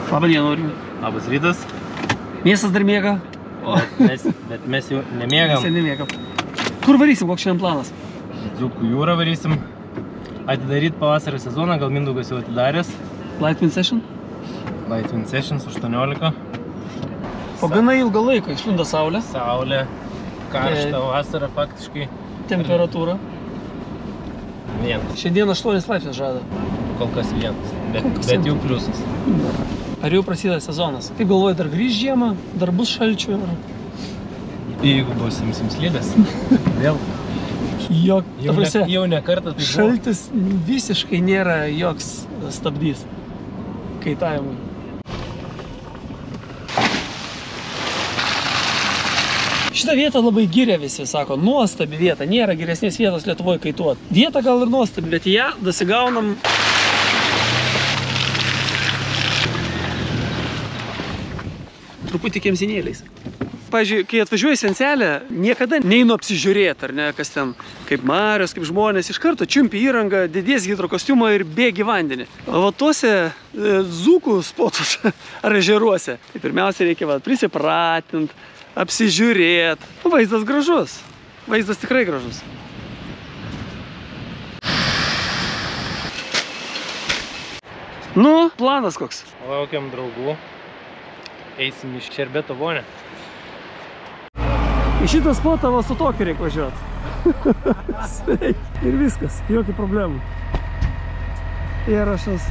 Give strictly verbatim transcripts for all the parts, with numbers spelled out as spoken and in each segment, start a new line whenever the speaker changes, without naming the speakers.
Labą dieną, Aurimai.
Labas rytas.
Miestas dar miega.
Bet mes, bet mes jau nemiegam.
Mes nemiegam. Kur varysim, koks šiandien planas?
Dzūkų jūrą varysim. Atidaryt pavasario sezoną, gal Mindaugas jau atidaręs.
Light Wind Session?
Light Wind Sessions aštuoniolika.
Po gana ilgą laiką išlindo saulė.
Saulė, karšta vasara faktiškai.
Temperatūra.
Vienas.
Šiandien aštuonis laipsnius žada.
Kol kas vienas, bet,
Kol kas
bet
vienas.
jau pliusas.
Ar jau prasideda sezonas? Kaip galvoji, dar grįž žiemą? Dar bus šalčių?
Jeigu bus imsim slidės, vėl.
Jok,
Jau ne, jau ne kartą tai buvo.
šaltis visiškai nėra joks stabdys kaitavimui. Šitą vietą labai giria visi, sako, nuostabi vieta, nėra geresnės vietos Lietuvoje kaituot. Vieta gal ir nuostabi, bet į ją dasigaunam truputį kemsinėliais. Pavyzdžiui, kai atvažiuoju į Senselę, niekada neinu apsižiūrėti, ar ne, kas ten, kaip marios, kaip žmonės, iš karto čiumpi įrangą, dėdies hidrokostiumą ir bėgi vandenį. O va tuose e, dzūkų spotus ar ežeruose, tai pirmiausia reikia va, prisipratint, apsižiūrėt. Vaizdas gražus. Vaizdas tikrai gražus. Nu, planas koks?
Laukiam draugų. Eisim iš Šerbeto vonę.
Į šitą spotą va su tokiu reikia važiuoti. Sveik. Ir viskas, jokių problemų. Įrašas.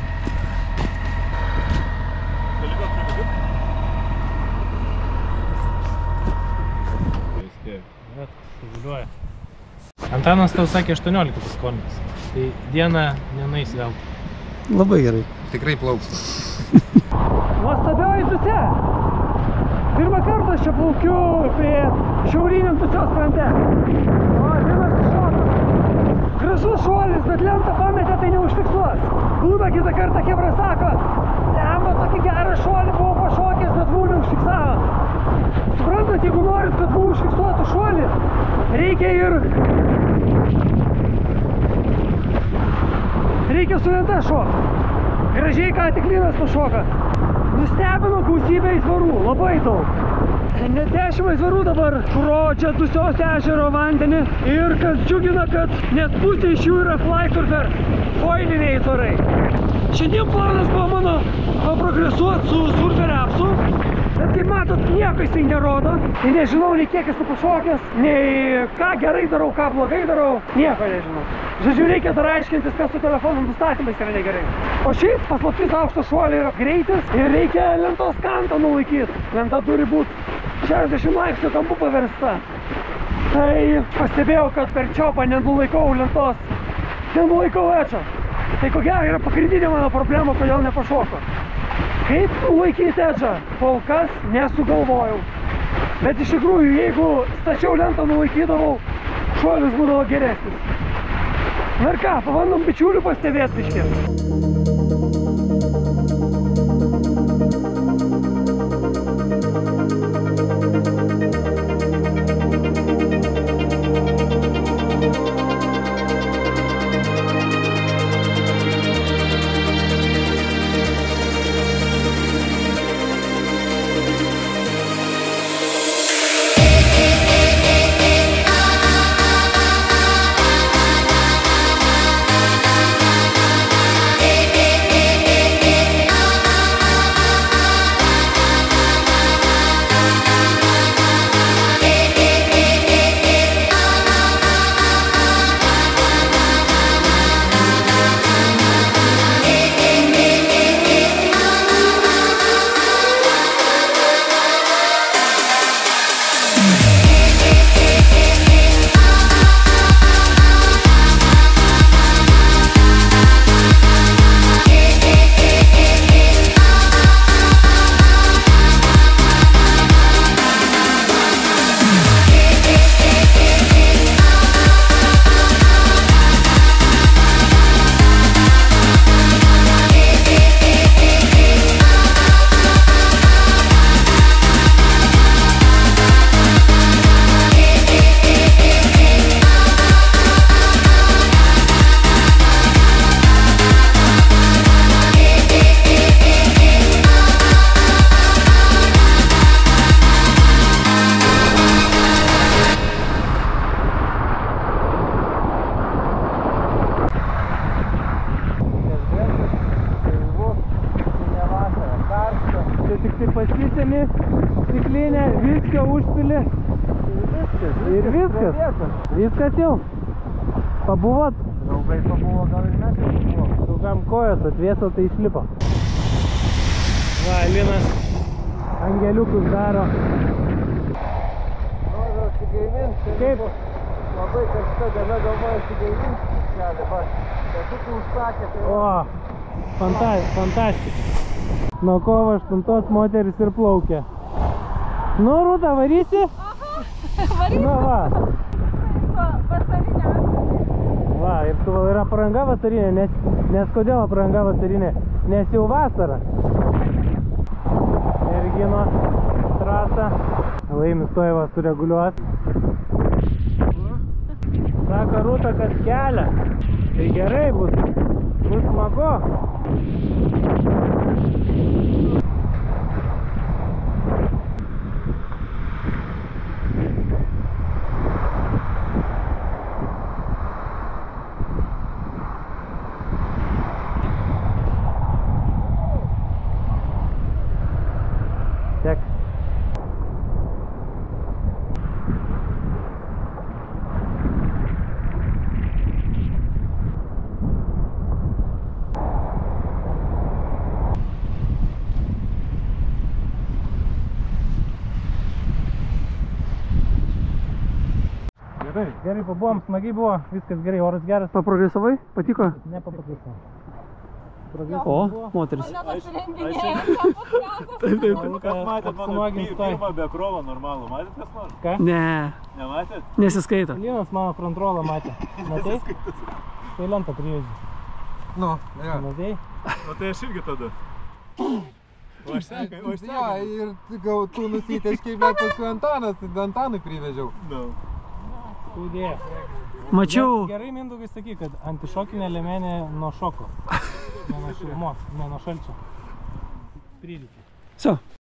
Antanas tau sakė aštuoniolika paskolintas. Tai dieną nenais vėl.
Labai gerai.
Tikrai plauksta.
Nuostabioji Dusia. Pirmą kartą aš čia plaukiu prie šiauriniam Dusios krante. O, vienas šokas. Gražus šuolis, bet lentą pametė, tai neužfiksuos. Būna kitą kartą Hebra sako, lemba tokį gerą šuolį buvau pašokęs, bet buvau neužfiksavo. Suprantat, jeigu norit, kad buvau užfiksuotų šuolį, reikia ir... Reikia su lenta šokti. Gražiai ką tik Linas pašoka. Nustebino gausybę aitvarų, labai daug. Net dešimt aitvarų dabar pro čia Dusios ežero vandenį. Ir kas džiugina, kad net pusė iš jų yra flysurfer, foiliniai aitvarai. Šiandien planas buvo mano paprogresuoti su surfer appsu. Bet kaip matot, nieko jisai nerodo. Tai nežinau nei kiek esu pašokęs, nei ką gerai darau, ką blogai darau. Nieko nežinau. Žodžiu, reikia dar aiškintis, kas su telefonų nustatymais yra negerai. O šiaip paslaptis aukšto šuolio yra greitis ir reikia lentos kantą nulaikyti. Lenta turi būti šešiasdešimt laipsnių kampu paversta. Tai pastebėjau, kad per čiopą nenulaikau lentos, nenulaikau ečio. Tai ko gero yra pagrindinė mano problema, kodėl nepašoko. Kaip nulaikyti edžą? Kol kas nesugalvojau. Bet iš tikrųjų, jeigu stačiau lentą nulaikydavau, šuolis būdavo geresnis. Na ir ką, pabandom bičiulių pastebėti biškį.
Hey
tik tai pasisemi stiklinę, viską užpili. Ir viskas. Viskas jau. Pabuvot?
Draugai pabuvo, gal ir mes jau pabuvo.
Draugam kojos atvėso, tai išlipo. Va, Linas angeliukus daro.
Noriu atsigaivinti.
Kaip?
Labai kažką diena galvoju atsigaivinti kelią, va. Kažkokį užsakė, tai
O, fanta fantastika. Nuo kovo aštuntos moteris ir plaukia. Nu, Rūta, varysi?
Varysiu.
Nu, va.
Vasarinė.
Va, ir tu yra apranga vasarinė, nes, nes kodėl apranga vasarinė? Nes jau vasara. Merginos trasą. Laimis tuoj va sureguliuos. Sako Rūta, kad kelia. Tai gerai bus. Bus smagu. Tek.
Gerai.
Gerai pabuvom, smagiai buvo, viskas gerai, oras geras.
Paprogresavai? Patiko?
Nepaprastai.
O, moteris.
Taip, taip.
Kas matėt mano pi- pirmą be krovo normalų? Matėt kas nors?
Ką?
Ne,
Nematėt?
nesiskaito.
Linas mano frontrolą matė. Matei? Tai lentą privežė.
Nu, jo.
Matei?
O tai aš irgi tada. O aš sekai, o aš
Jo,
sekai.
ir gal tu nusiteškiai, bet paskui Antanas, tai Antanui privežiau.
Nu.
Skaudėjo.
Mačiau.
Bet gerai, Mindaugai, sakyk, kad antišokinė liemenė nuo šoko. Ne nuo šilumos, ne nuo šalčio. Prilygė.
So.